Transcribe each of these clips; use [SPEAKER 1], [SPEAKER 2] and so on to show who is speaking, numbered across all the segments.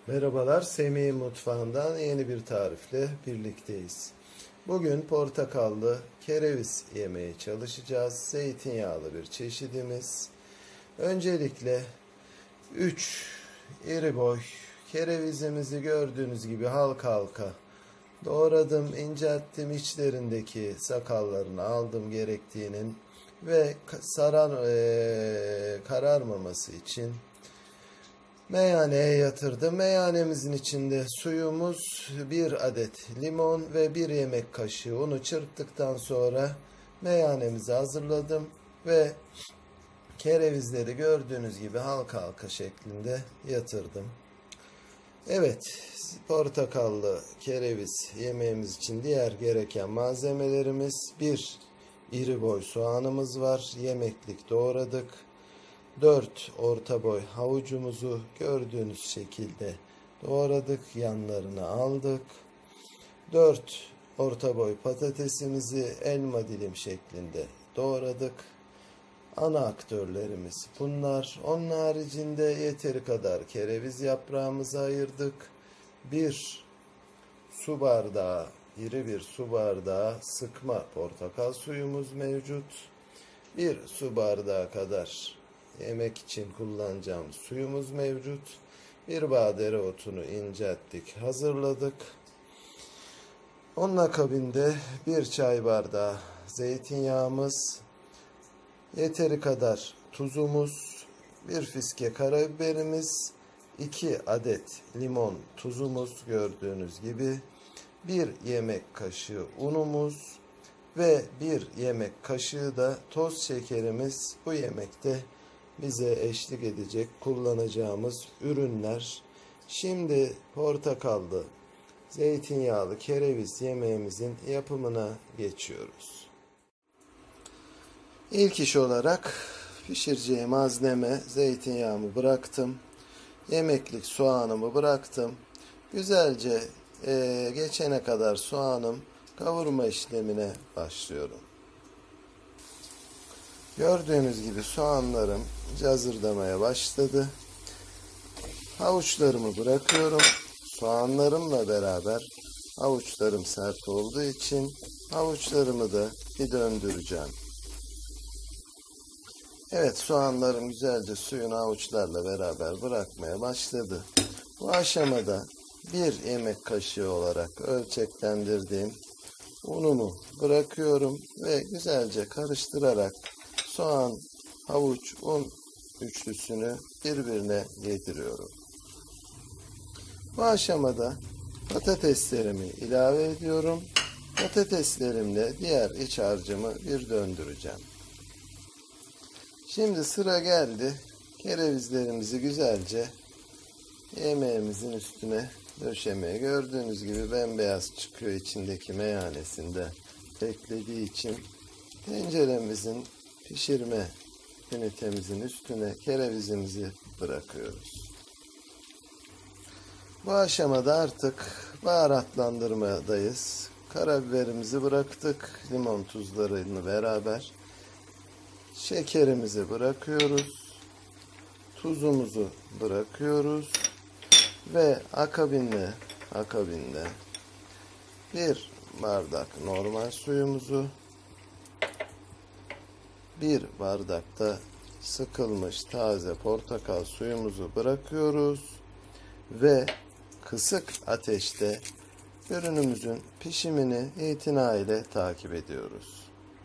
[SPEAKER 1] Merhabalar, Semih'in mutfağından yeni bir tarifle birlikteyiz. Bugün portakallı kereviz yemeye çalışacağız. Zeytinyağlı bir çeşidimiz. Öncelikle 3 iri boy kerevizimizi gördüğünüz gibi halka halka doğradım, incelttim, içlerindeki sakallarını aldım gerektiğinin ve kararmaması için meyhaneye yatırdım. Meyhanemizin içinde suyumuz, 1 adet limon ve 1 yemek kaşığı unu çırptıktan sonra meyhanemizi hazırladım ve kerevizleri gördüğünüz gibi halka halka şeklinde yatırdım. Evet, portakallı kereviz yemeğimiz için diğer gereken malzemelerimiz: 1 iri boy soğanımız var, yemeklik doğradık. 4 orta boy havucumuzu gördüğünüz şekilde doğradık, yanlarını aldık. 4 orta boy patatesimizi elma dilim şeklinde doğradık. Ana aktörlerimiz bunlar. Onun haricinde yeteri kadar kereviz yaprağımızı ayırdık. 1 su bardağı, iri bir su bardağı sıkma portakal suyumuz mevcut. 1 su bardağı kadar yemek için kullanacağımız suyumuz mevcut. 1 bağ dereotunu incelttik, hazırladık. Onun akabinde 1 çay bardağı zeytinyağımız, yeteri kadar tuzumuz, 1 fiske karabiberimiz, 2 adet limon tuzumuz gördüğünüz gibi, 1 yemek kaşığı unumuz ve 1 yemek kaşığı da toz şekerimiz bu yemekte bize eşlik edecek kullanacağımız ürünler. Şimdi portakallı, zeytinyağlı kereviz yemeğimizin yapımına geçiyoruz. İlk iş olarak pişireceğim malzeme: zeytinyağımı bıraktım. Yemeklik soğanımı bıraktım. Güzelce geçene kadar soğanım kavurma işlemine başlıyorum. Gördüğünüz gibi soğanlarım cazırdamaya başladı. Havuçlarımı bırakıyorum. Soğanlarımla beraber havuçlarım sert olduğu için havuçlarımı da bir döndüreceğim. Evet, soğanlarım güzelce suyunu havuçlarla beraber bırakmaya başladı. Bu aşamada 1 yemek kaşığı olarak ölçeklendirdiğim unumu bırakıyorum ve güzelce karıştırarak soğan, havuç, un üçlüsünü birbirine yediriyorum. Bu aşamada patateslerimi ilave ediyorum. Patateslerimle diğer iç harcımı bir döndüreceğim. Şimdi sıra geldi kerevizlerimizi güzelce yemeğimizin üstüne döşemeye. Gördüğünüz gibi bembeyaz çıkıyor içindeki meyhanesinde beklediği için. Tenceremizin pişirme ünitemizin üstüne kerevizimizi bırakıyoruz. Bu aşamada artık baharatlandırmadayız. Karabiberimizi bıraktık, limon tuzlarını beraber. Şekerimizi bırakıyoruz. Tuzumuzu bırakıyoruz. Ve akabinde 1 bardak normal suyumuzu, 1 bardakta sıkılmış taze portakal suyumuzu bırakıyoruz ve kısık ateşte ürünümüzün pişimini itinayla takip ediyoruz.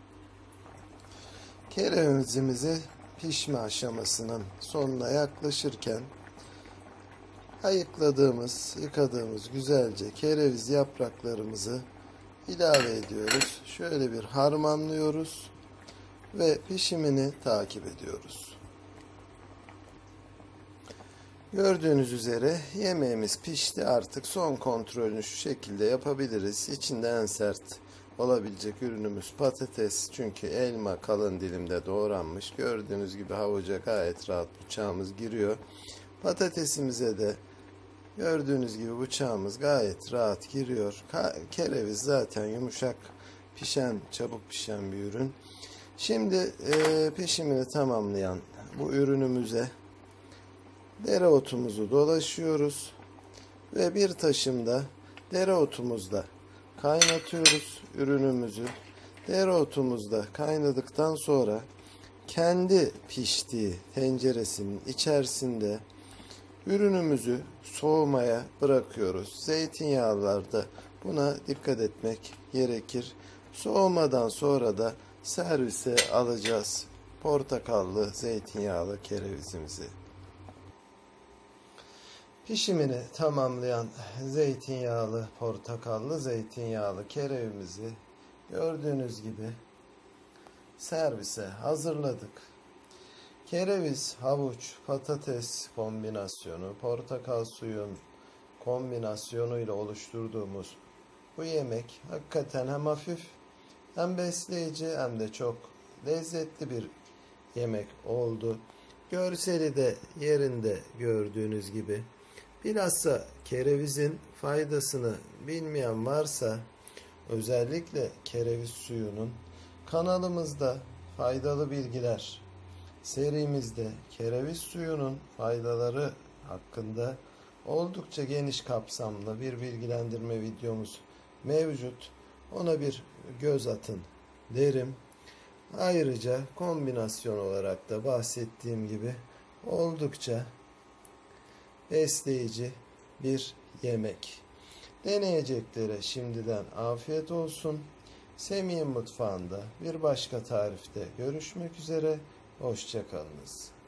[SPEAKER 1] Kerevizimizi pişme aşamasının sonuna yaklaşırken ayıkladığımız, yıkadığımız güzelce kereviz yapraklarımızı ilave ediyoruz. Şöyle bir harmanlıyoruz ve pişimini takip ediyoruz. Gördüğünüz üzere yemeğimiz pişti. Artık son kontrolünü şu şekilde yapabiliriz. İçinde en sert olabilecek ürünümüz patates. Çünkü elma kalın dilimde doğranmış. Gördüğünüz gibi havuca gayet rahat bıçağımız giriyor. Patatesimize de gördüğünüz gibi bıçağımız gayet rahat giriyor. Kereviz zaten yumuşak pişen, çabuk pişen bir ürün. Şimdi pişimini tamamlayan bu ürünümüze dereotumuzu dolaşıyoruz. ve bir taşımda dereotumuzla kaynatıyoruz ürünümüzü. Dereotumuz da kaynadıktan sonra kendi piştiği tenceresinin içerisinde ürünümüzü soğumaya bırakıyoruz. Zeytinyağlılarda buna dikkat etmek gerekir. Soğumadan sonra da servise alacağız portakallı zeytinyağlı kerevizimizi. Pişimini tamamlayan portakallı zeytinyağlı kerevimizi gördüğünüz gibi servise hazırladık. Kereviz, havuç, patates kombinasyonu, portakal suyun kombinasyonuyla oluşturduğumuz bu yemek hakikaten hem hafif hem besleyici hem de çok lezzetli bir yemek oldu. Görseli de yerinde gördüğünüz gibi. Bilhassa kerevizin faydasını bilmeyen varsa özellikle kereviz suyunun kanalımızda faydalı bilgiler serimizde kereviz suyunun faydaları hakkında oldukça geniş kapsamlı bir bilgilendirme videomuz mevcut. Ona bir göz atın derim. Ayrıca kombinasyon olarak da bahsettiğim gibi oldukça besleyici bir yemek. Deneyeceklere şimdiden afiyet olsun. Semih'in mutfağında bir başka tarifte görüşmek üzere. Hoşça kalınız.